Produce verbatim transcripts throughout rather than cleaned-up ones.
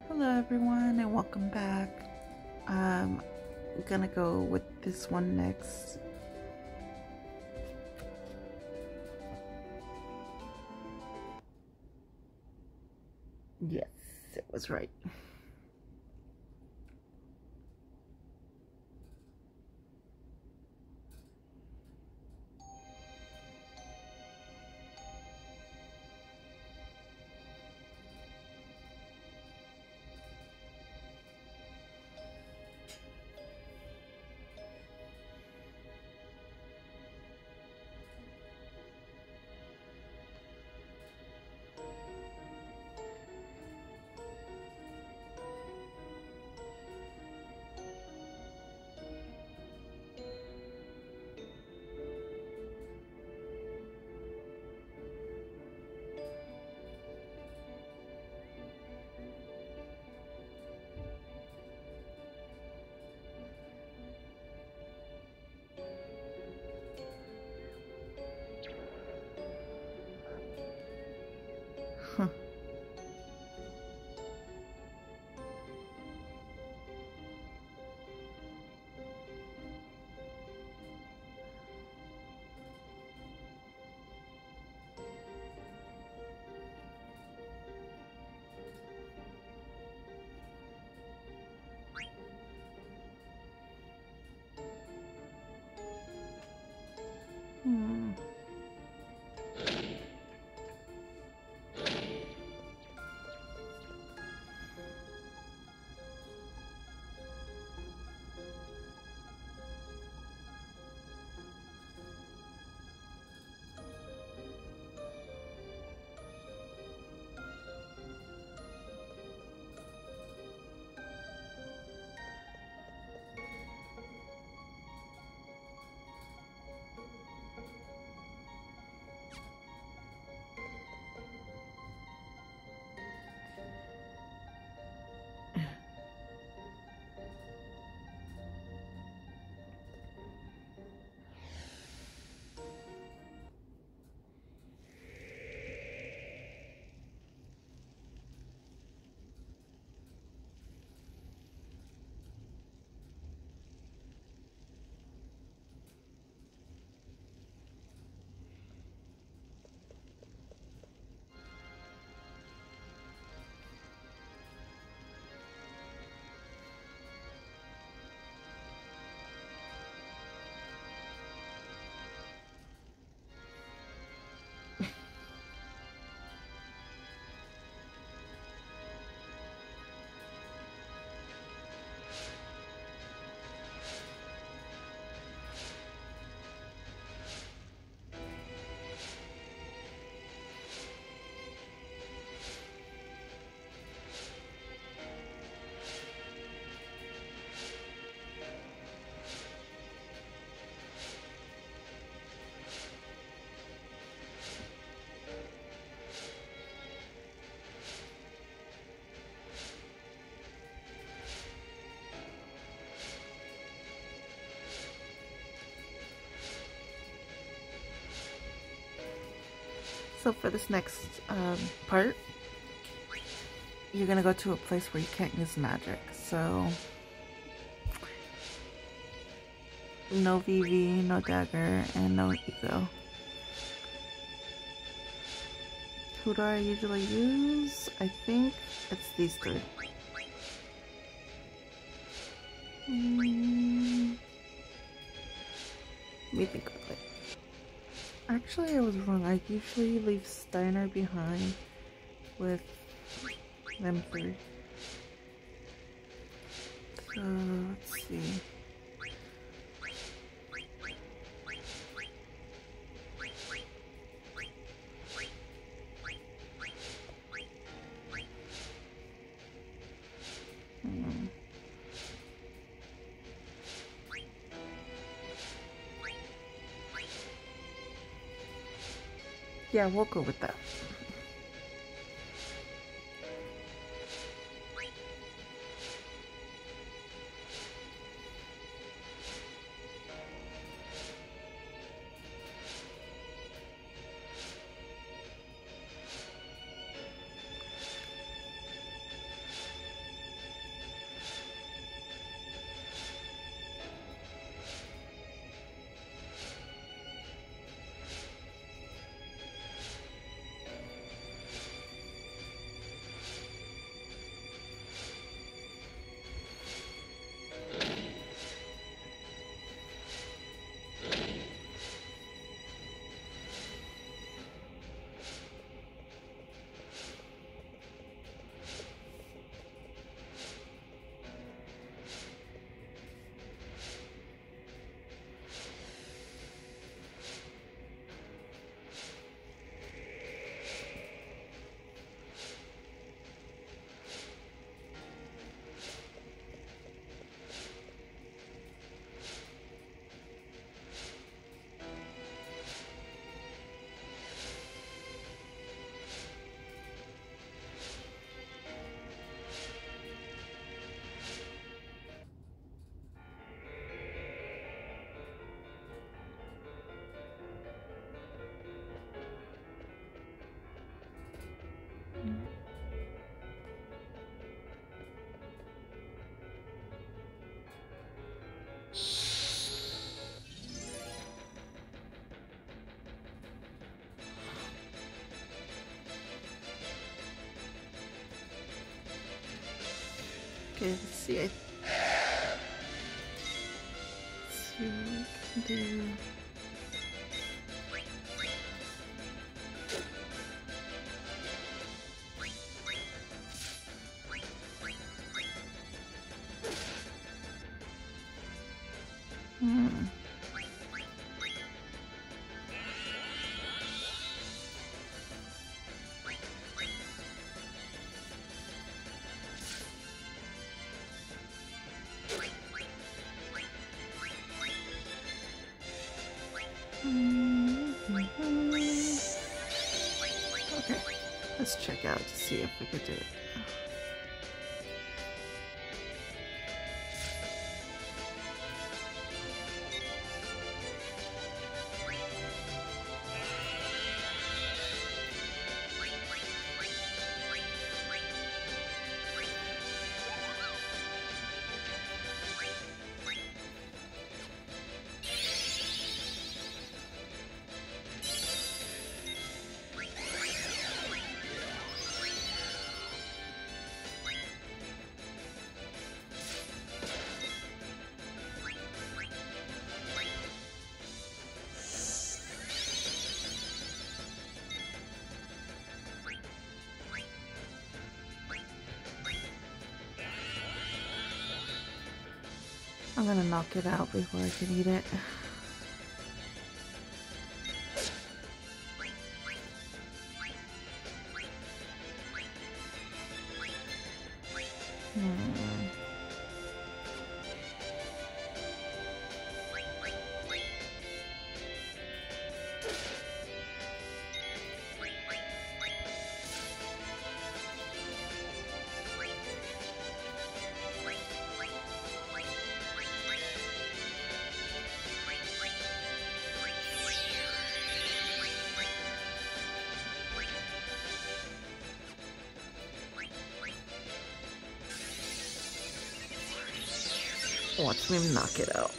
Hello everyone and welcome back. Um, I'm gonna go with this one next. Yes, it was right. Huh. Hmm. So for this next um, part, you're gonna go to a place where you can't use magic. So no V V, no dagger, and no ego. Who do I usually use? I think it's these three. Mm, let me think of it. Actually, I was wrong. I usually leave Steiner behind with them three. So, let's see. Hmm. Yeah, we'll go with that. Okay, let's see. I... Let's see what we can do. Hmm. Okay, let's check out to see if we could do it. I'm gonna knock it out before I can eat it. Hmm. Watch me knock it out.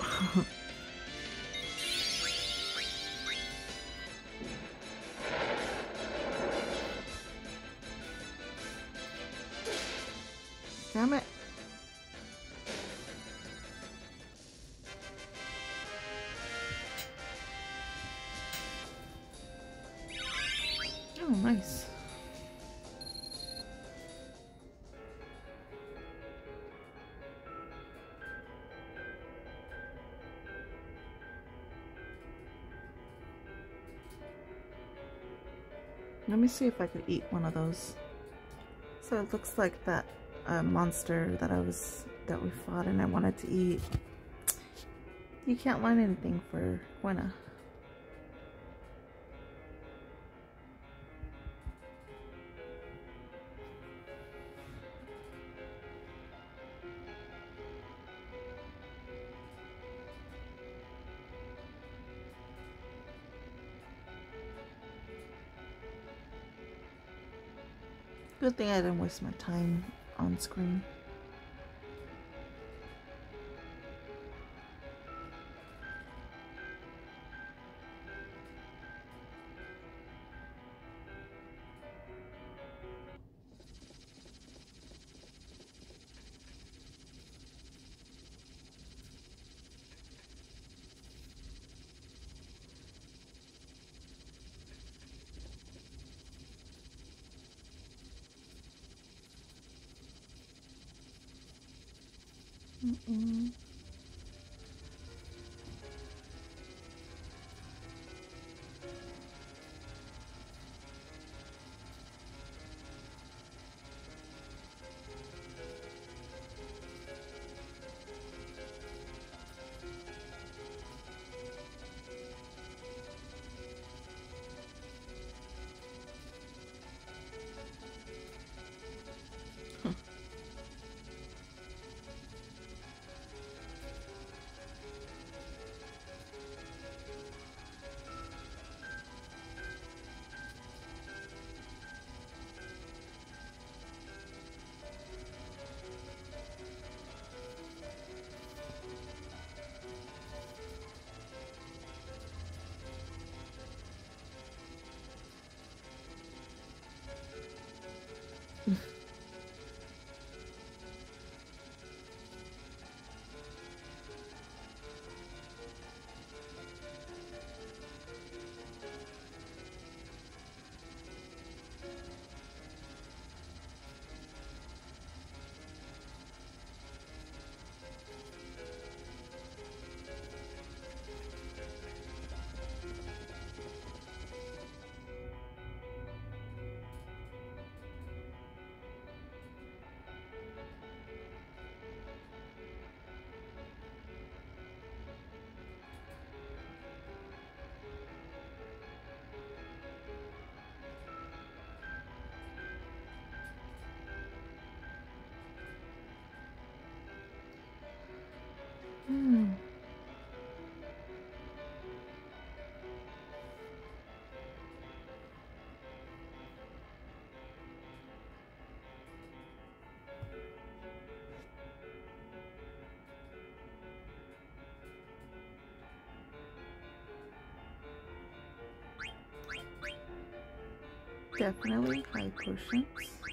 Damn it. Oh, nice. Let me see if I could eat one of those. So it looks like that uh, monster that I was that we fought and I wanted to eat. You can't line anything for Gwenna. Good thing I didn't waste my time on screen. Mm-mm. Definitely high potions.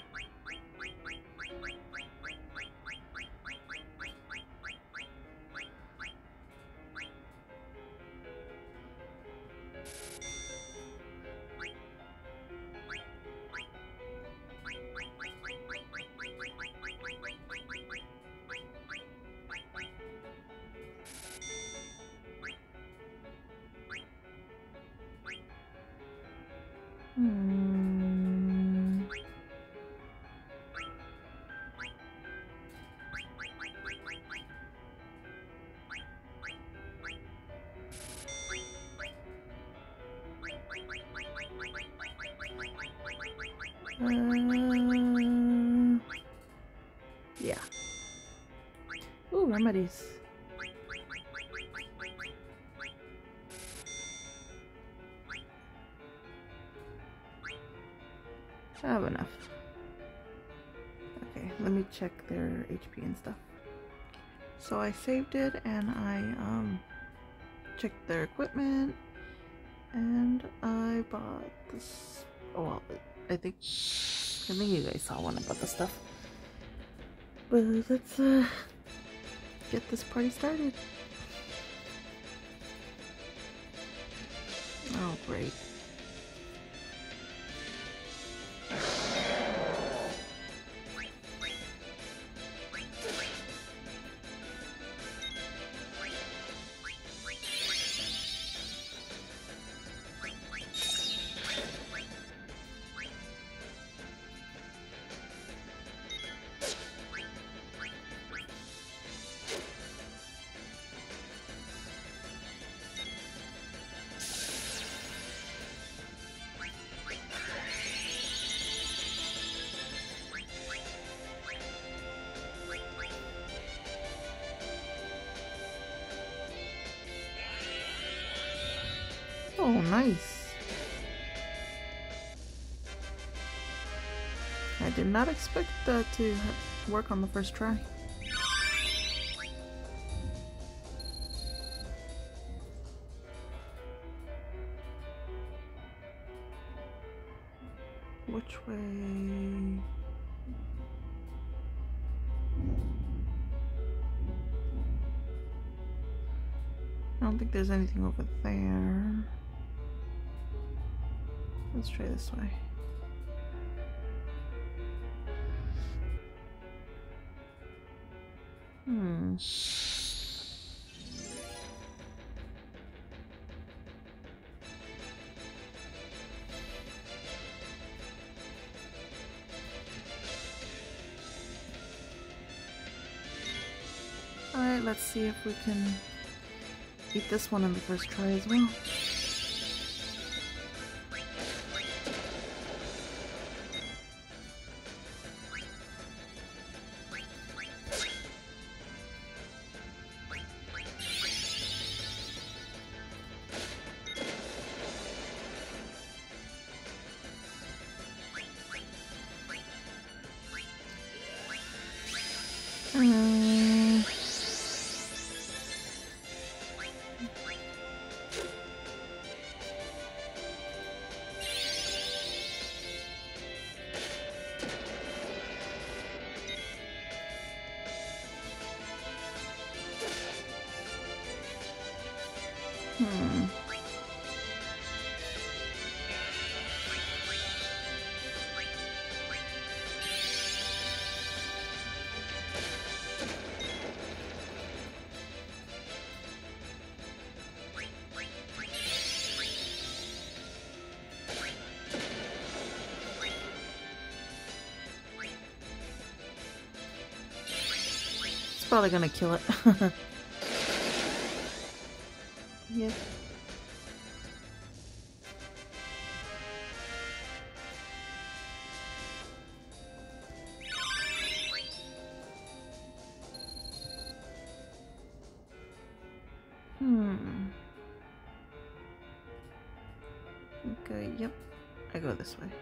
Hmm. Uh, yeah. Ooh, remedies. I have enough. Okay, let me check their H P and stuff. So I saved it and I um checked their equipment and I bought this. Oh well, I think I think you guys saw when I bought the stuff. But let's uh get this party started. Oh great. Oh, nice. I did not expect that to work on the first try. Which way? I don't think there's anything over there. Let's try this way. Hmm. Alright, let's see if we can beat this one on the first try as well. Um, hmm. It's probably gonna kill it. Yeah. Hmm. Okay, yep. I go this way.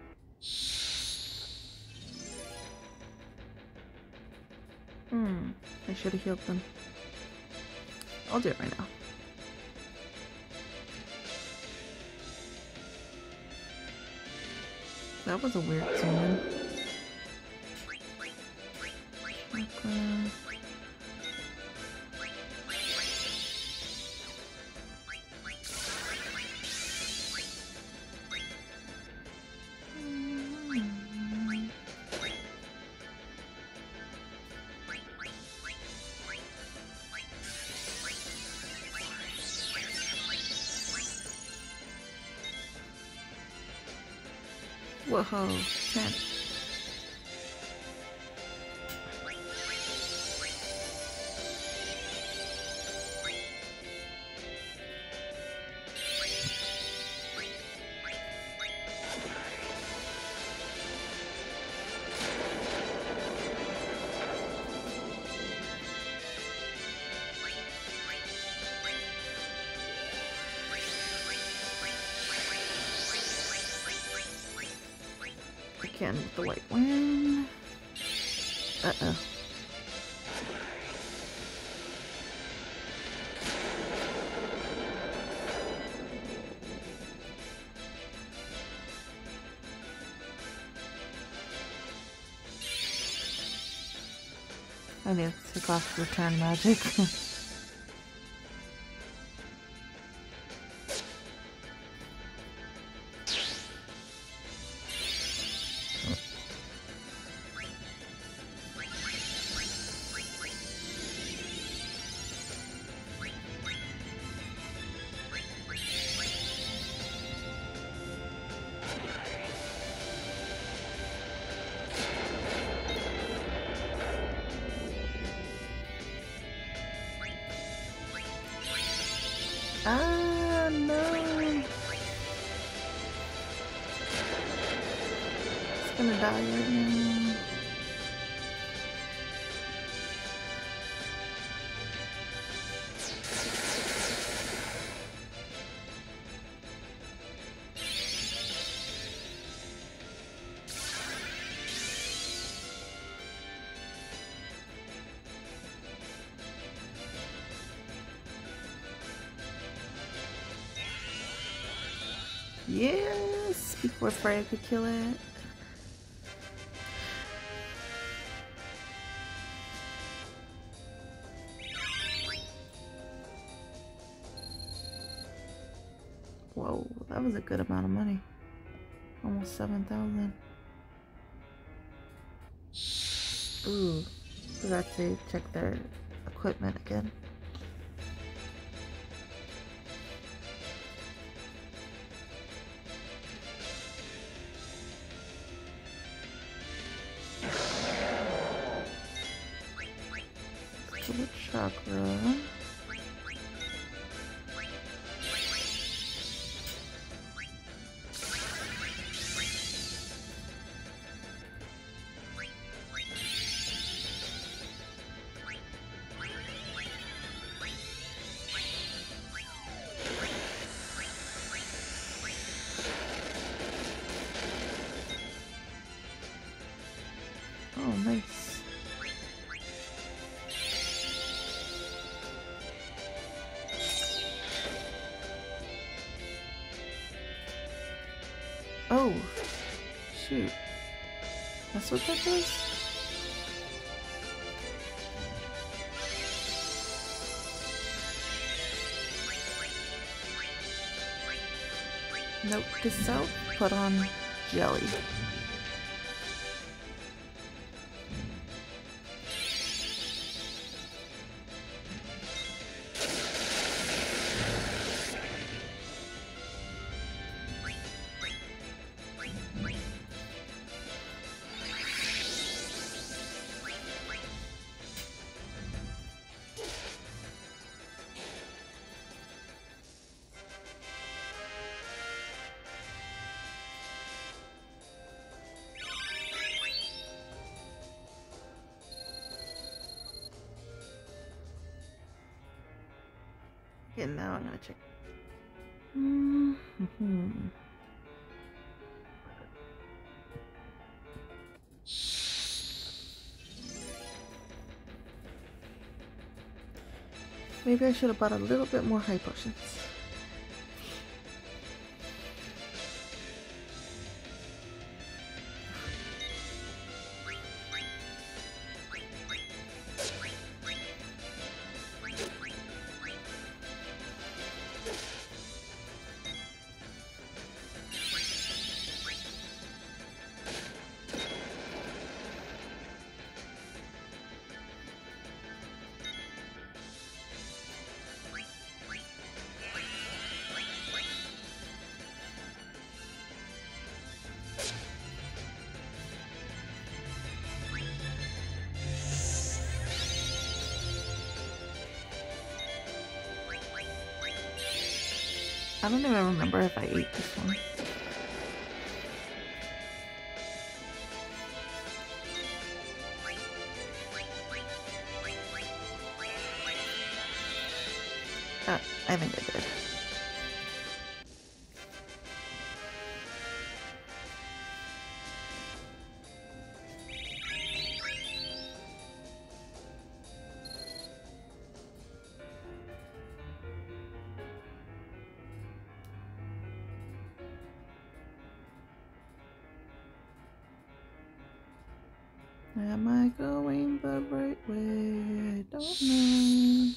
Hmm. I should have healed them. I'll do it right now. That was a weird zoom in. Okay. Whoa, ten. Again with the white one. Uh-oh. I need to take off return magic. Ah, no. It's gonna die right now. Yes, before Freya could kill it. Whoa, that was a good amount of money. Almost seven thousand. Ooh, forgot to check their equipment again. Chakra. Oh, nice. Oh, shoot. That's what that does? Note to self, put on jelly. Okay, now I'm gonna check. Mm-hmm. Maybe I should have bought a little bit more high potions. I don't even remember if I ate this one. Uh, I think I did. Am I going the right way? I don't know.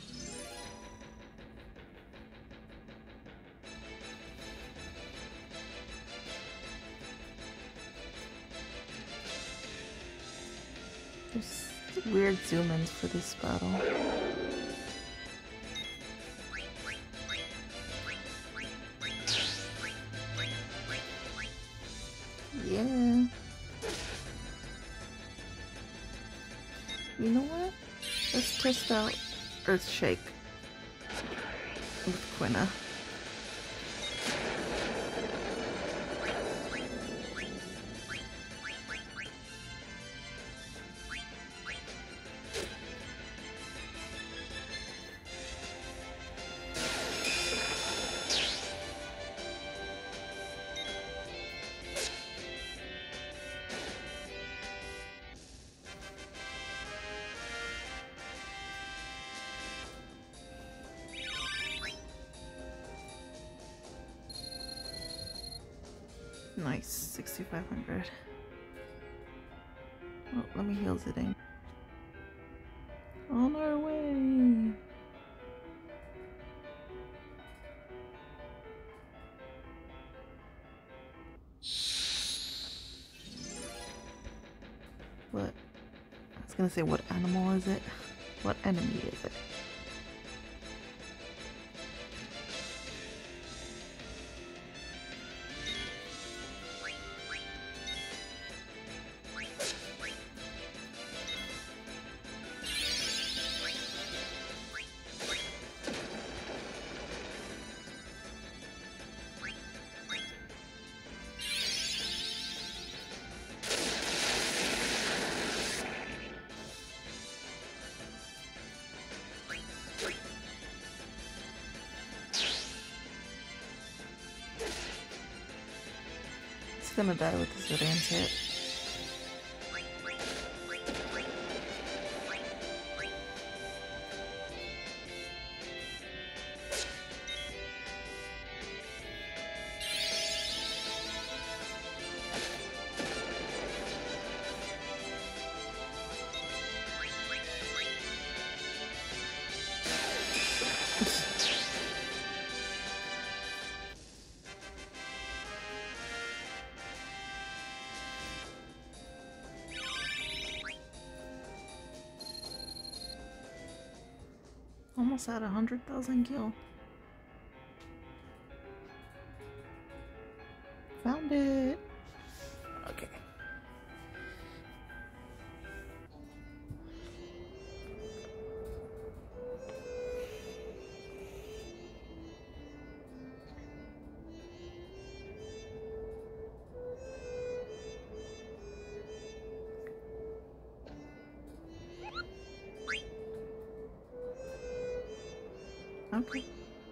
There's weird zoom-ins for this battle. Yeah. You know what? Let's test out Earthshake with Quina. Nice, sixty-five hundred. Oh, let me heal Zidane. On our way! What? I was gonna say, what animal is it? What enemy is it? Gonna die with this Zidane's hit. Almost at a hundred thousand kill. Found it. Okay. Okay.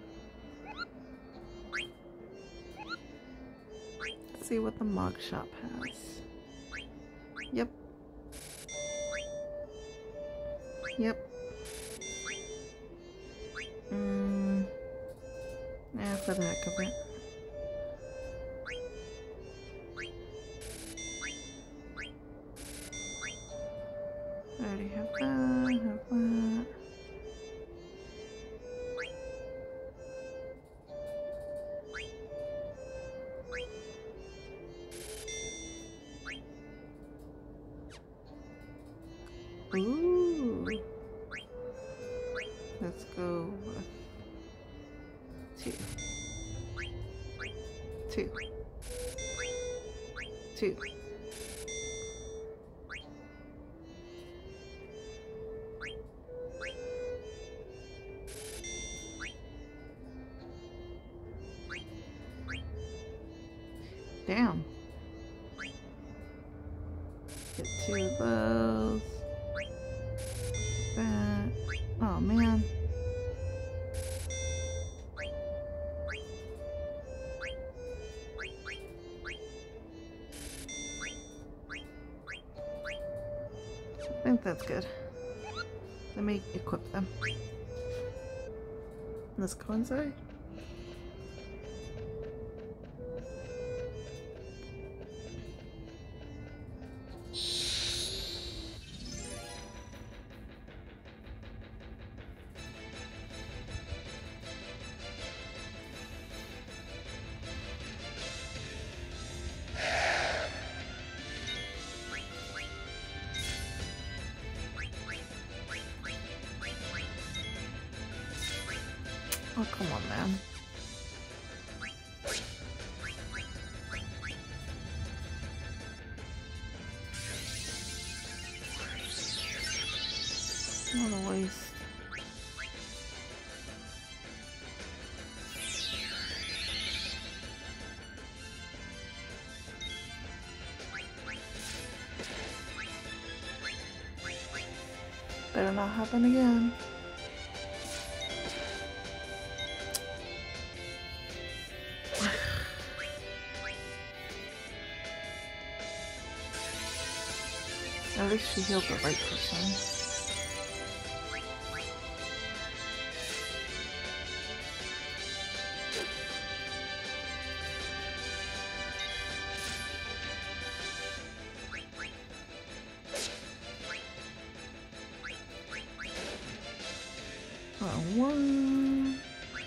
Let's see what the Mog Shop has. Yep. Yep. Mm. Yeah, for the heck of it. I already have that, have that. Ooh. Let's go with two. Two. Two. damn. Get two of those. That. Oh man. I think that's good. Let me equip them. Let's go inside. Oh, come on, man. What a waste. Better not happen again. At least she healed the right person. Uh, one.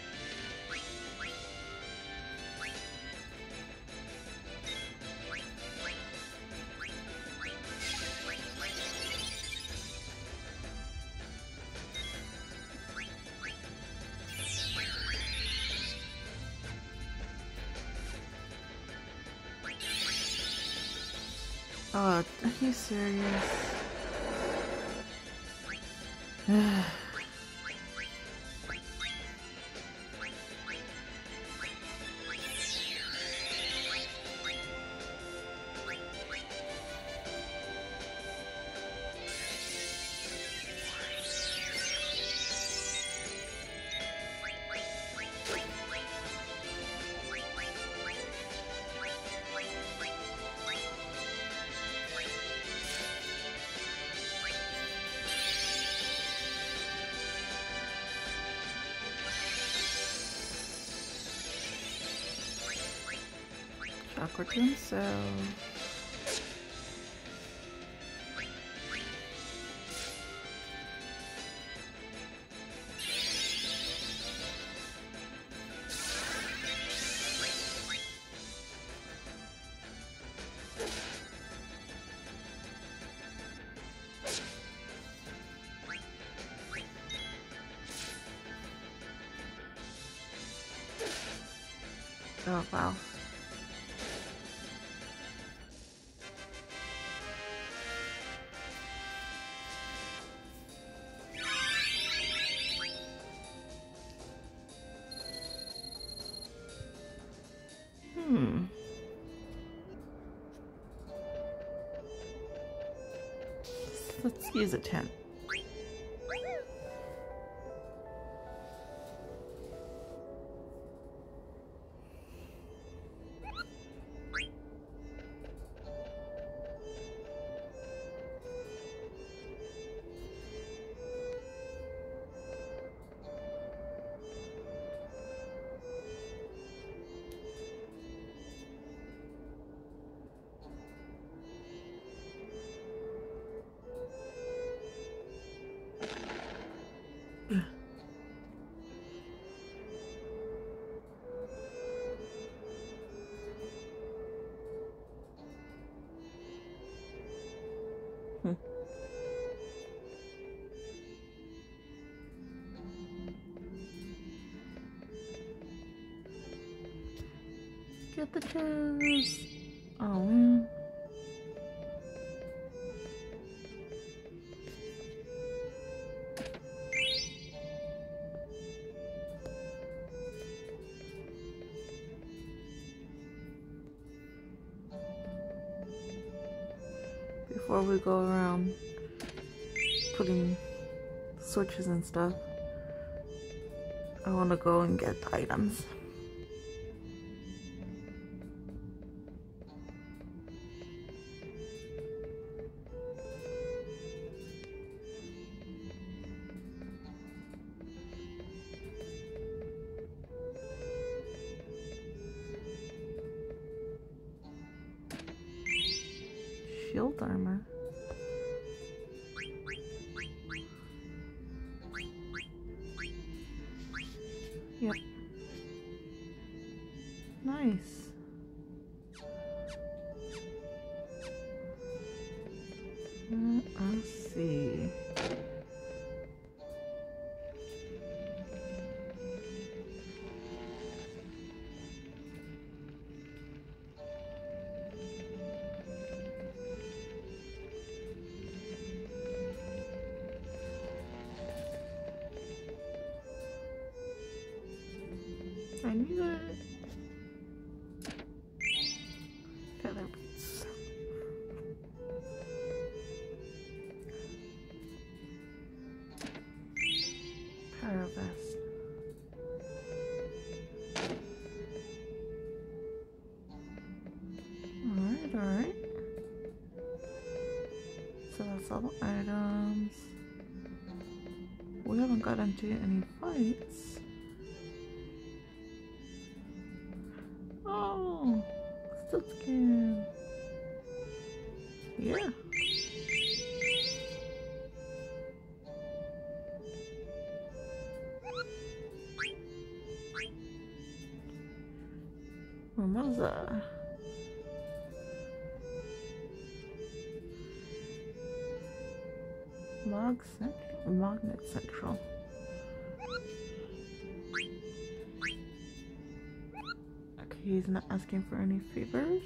Oh, are you serious? Awkward to himself. Oh wow. Hmm. Let's use a tent. Get the chairs. Oh man. before we go around putting switches and stuff, I want to go and get the items. Shield armor. Yep. Nice. Uh, let's see. I knew it. Feather boots. Power vest. Alright, alright. So that's all the items. We haven't got into any fights. Oh, still skin. Yeah. Mimosa. Log Central. Magnet Central. Okay, he's not asking for any favors.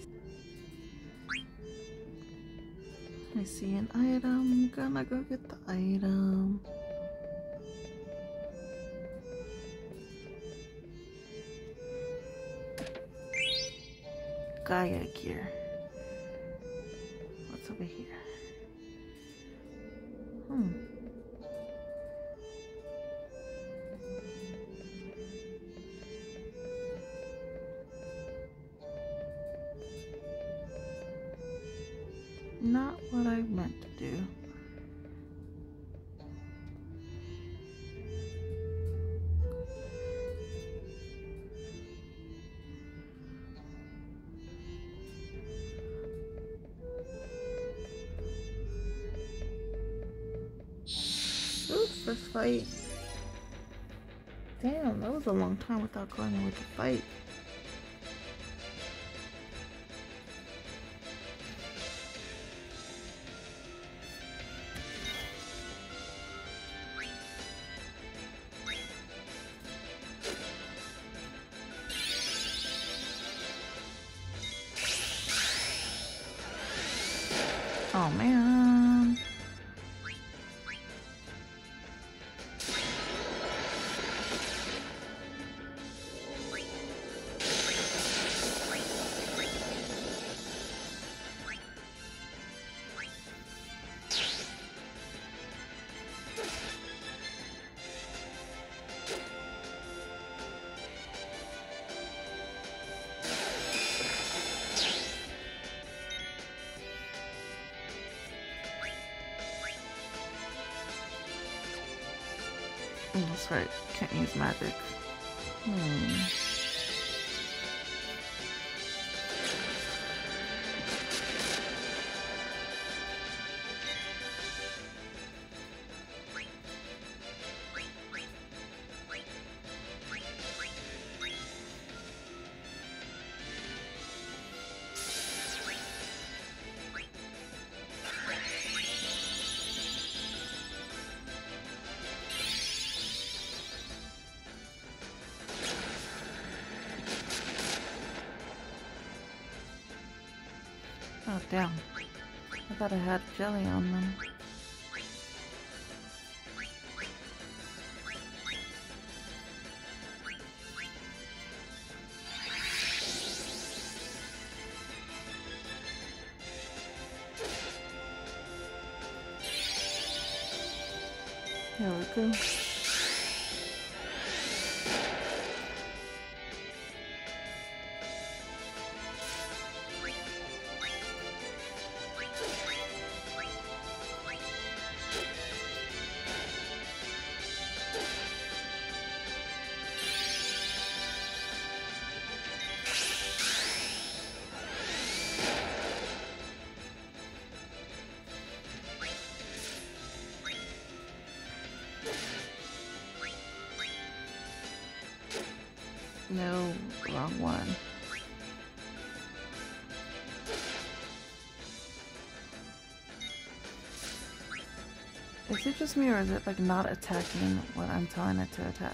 I see an item. Gonna go get the item. Gaia gear. What's over here? Hmm. Not what I meant to do. Oops, first fight. Damn, that was a long time without going with the fight. Oh man. Oh, that's right. Can't use magic. Hmm. Oh, damn. I thought I had jelly on them. Here we go. No, wrong one. Is it just me, or is it like not attacking what I'm telling it to attack?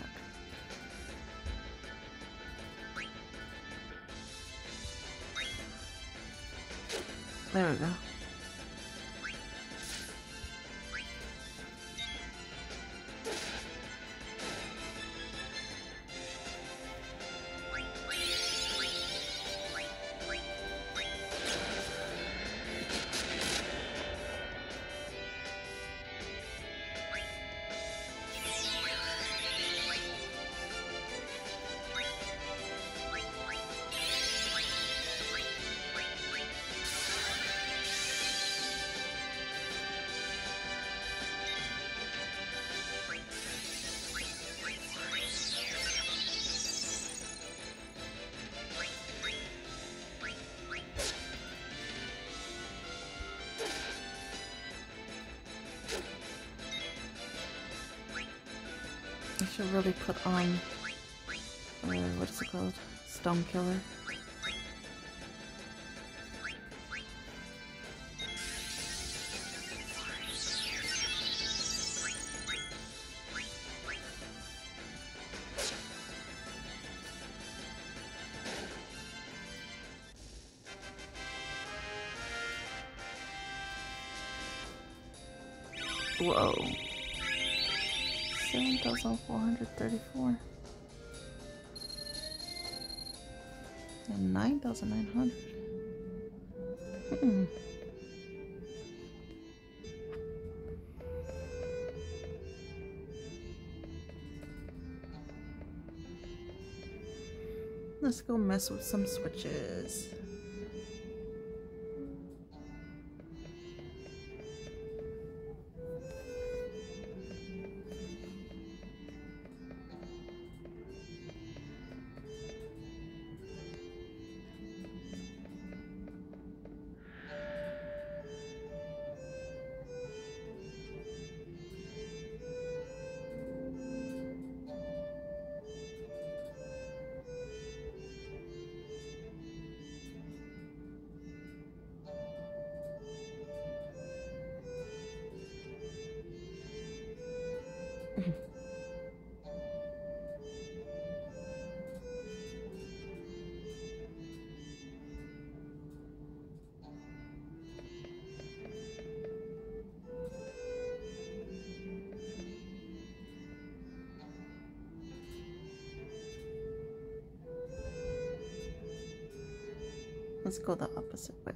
There we go. I should really put on, uh, what is it called? Stone Killer. Whoa. seven thousand four hundred thirty-four. And nine thousand nine hundred. Hmm. Let's go mess with some switches. Let's go the opposite way.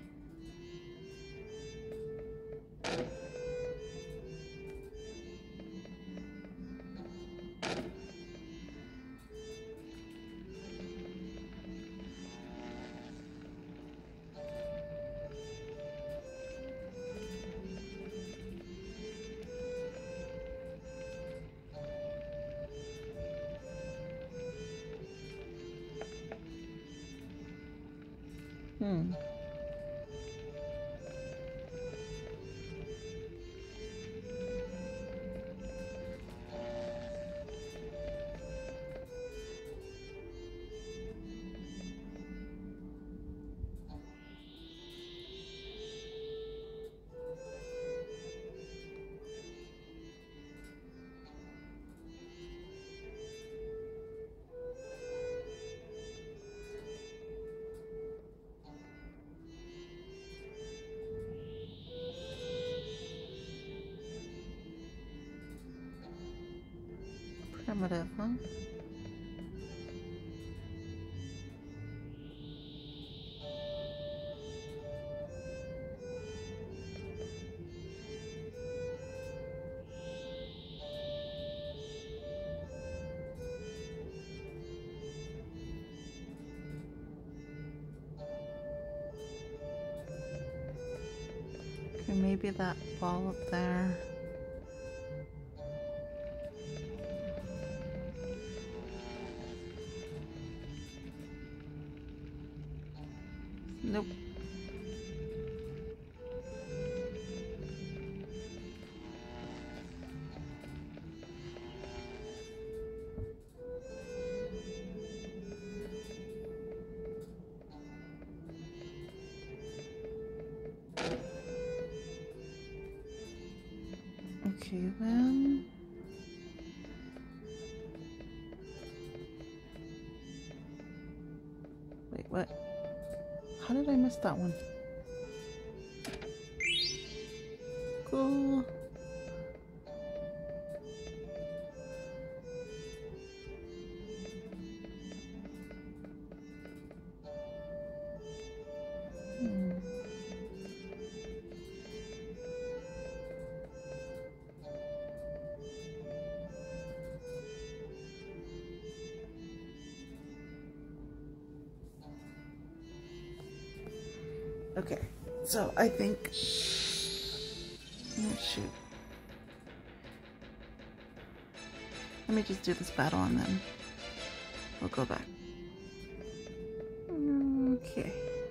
Hmm. Primitive, huh? maybe that ball up there. Nope. Okay, then. Wait, what? How did I miss that one? Cool. Hmm. Okay, so I think, oh shoot, let me just do this battle and then we'll go back. Okay.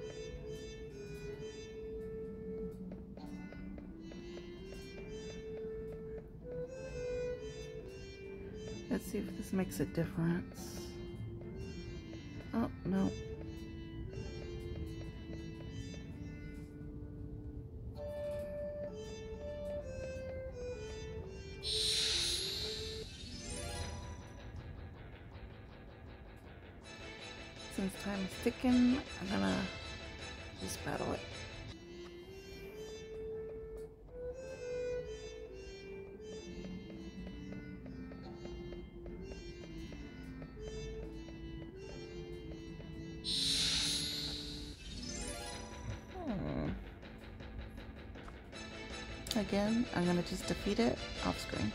Let's see if this makes a difference. Oh, no. Since time is ticking, I'm gonna just battle it. Hmm. Again, I'm gonna just defeat it off screen.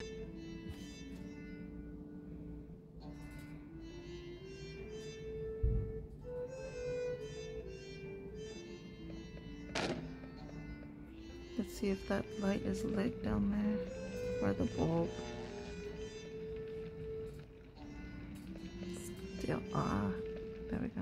Let's see if that light is lit down there, or the bulb. Still, ah, there we go.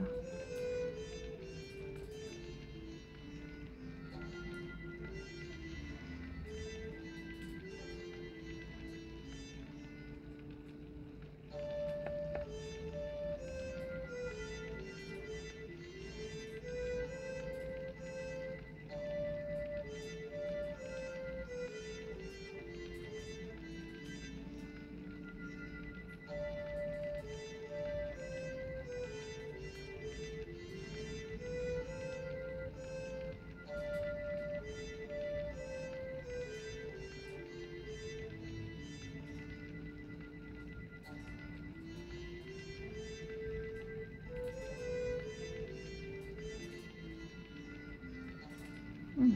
Hmm.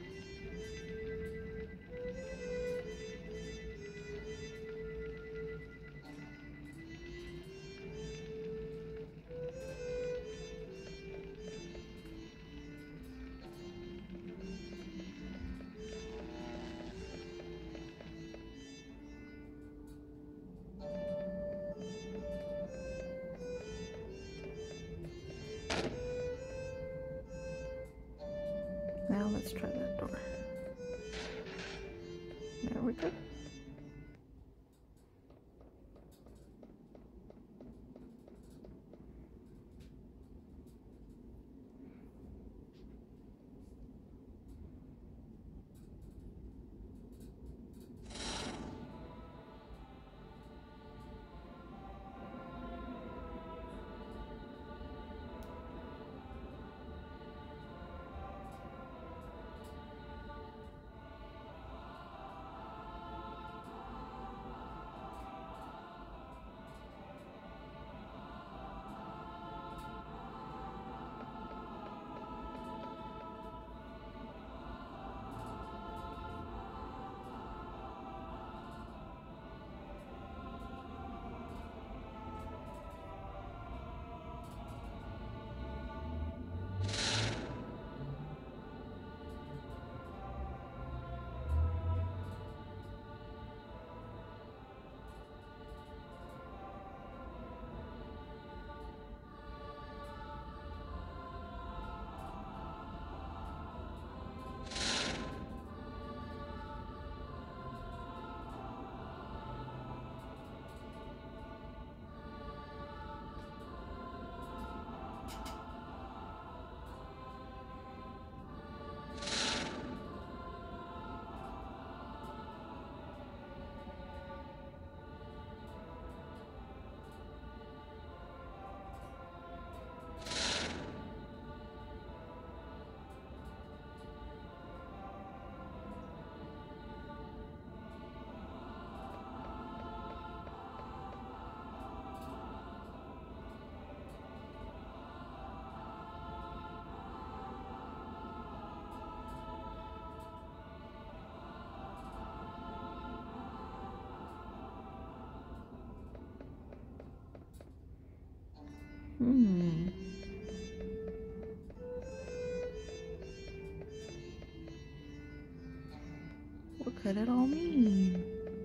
Now let's try that door. There we go. Hmm. What could it all mean?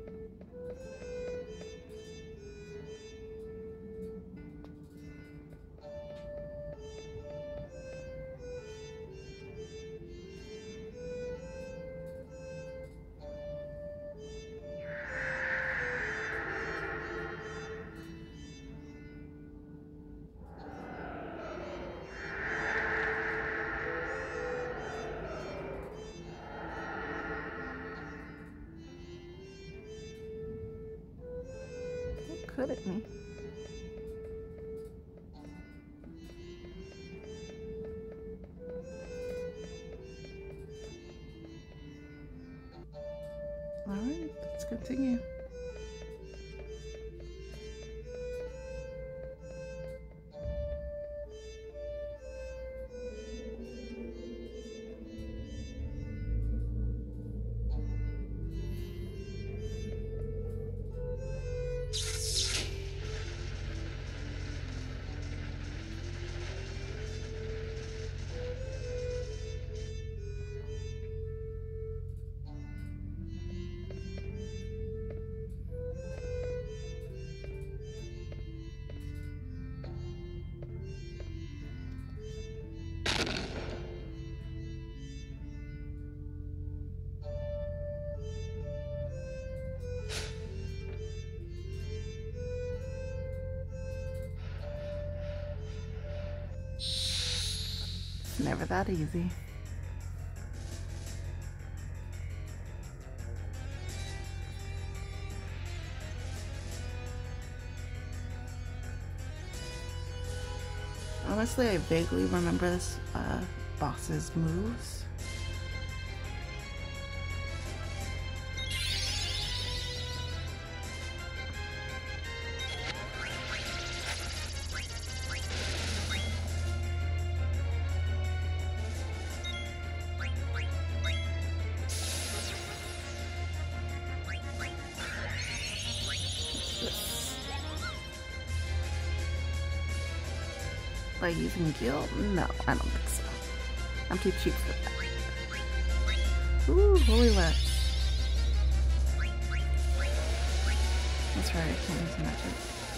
Could it be? Alright, let's continue. It's never that easy. Honestly, I vaguely remember this uh, boss's moves. By using guild? No, I don't think so. I'm too cheap for that. Ooh, holy wet. That's right, I can't use magic.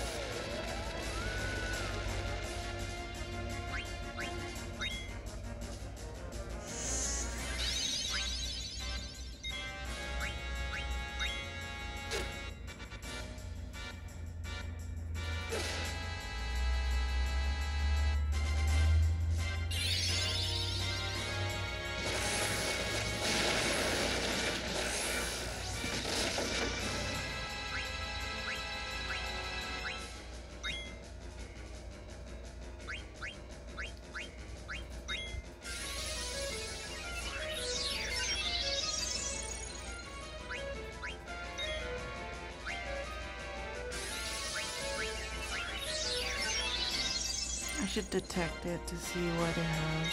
I should detect it to see what it has.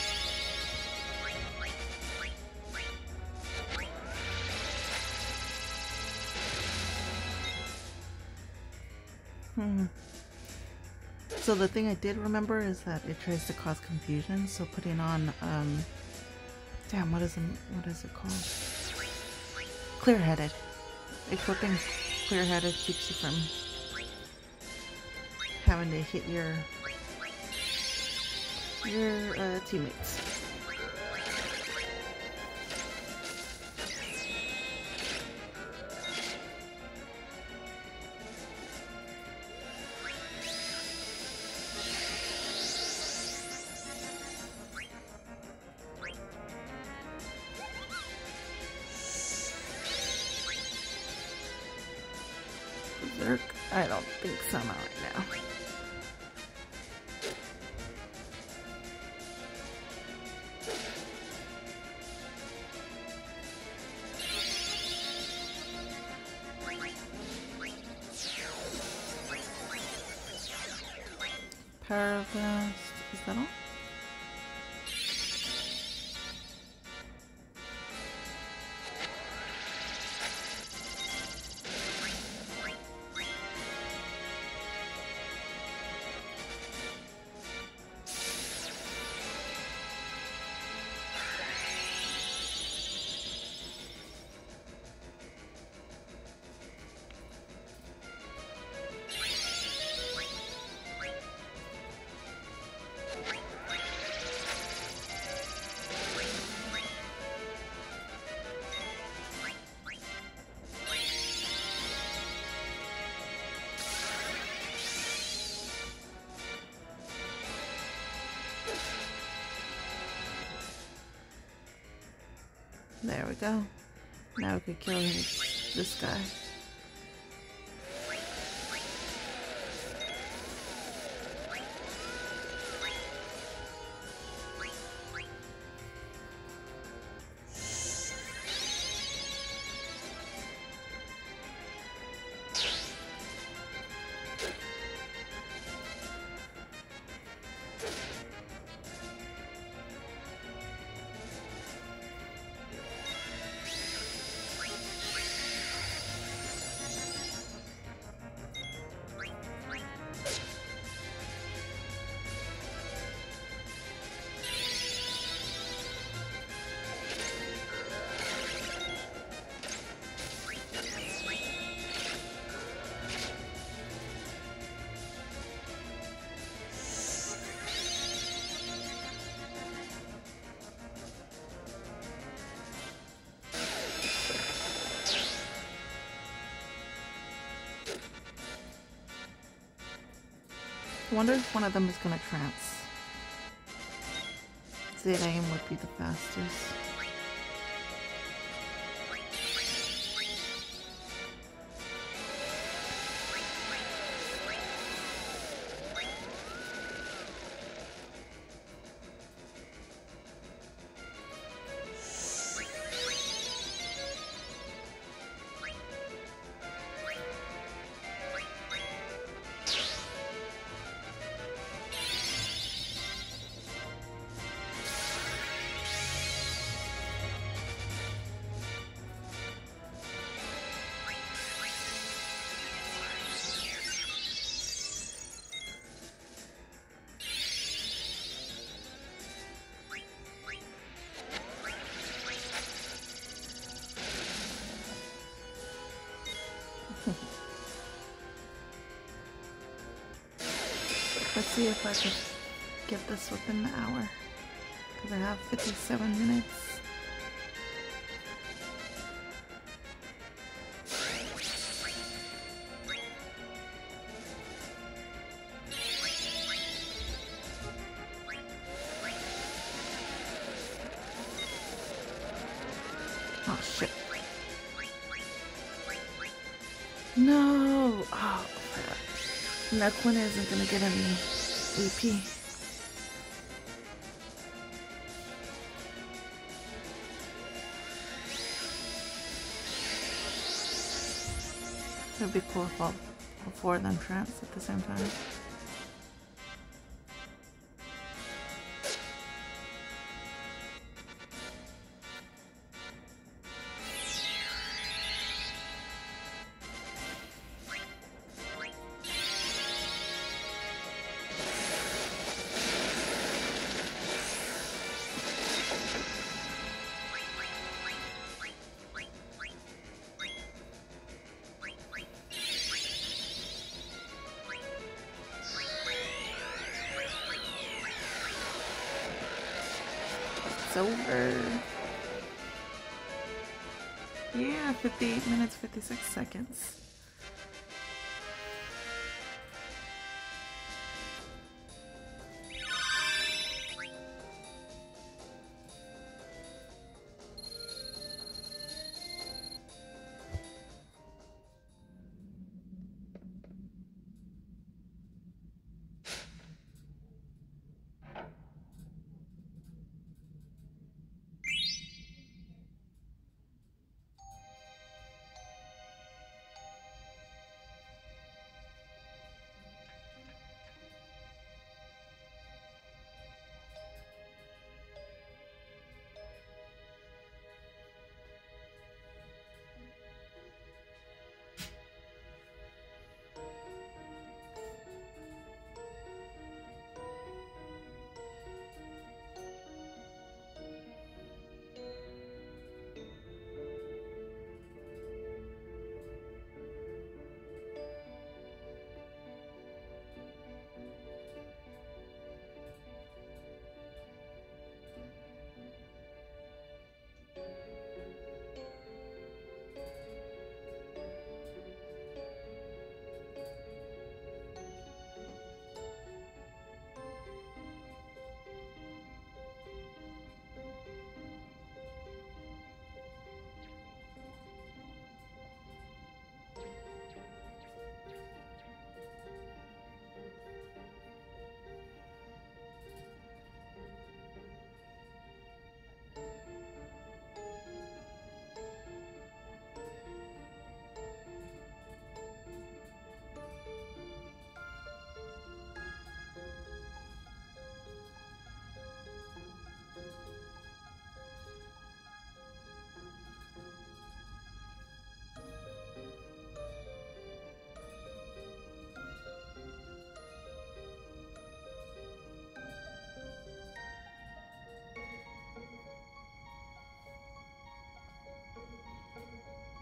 Hmm. So the thing I did remember is that it tries to cause confusion, so putting on, um, damn, what is it, what is it called? Clear-headed. Equipping clear-headed keeps you from having to hit your your uh, teammates. Berserk? I don't think so, not right now. Parafast, is that all? There we go. Now we could kill his, this guy. I wonder if one of them is gonna trance. Z-Aim would be the fastest. Let's see if I can get this within the hour, because I have fifty-seven minutes. Oh shit. No! Oh, crap. Nequin isn't gonna get any A P. It would be cool if all, all four of them trance at the same time. It's over. Yeah, fifty-eight minutes, fifty-six seconds.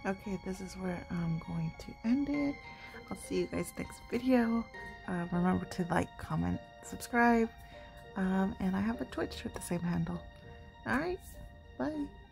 Okay, this is where I'm going to end it. I'll see you guys next video. Uh, remember to like, comment, subscribe. Um, and I have a Twitch with the same handle. Alright, bye.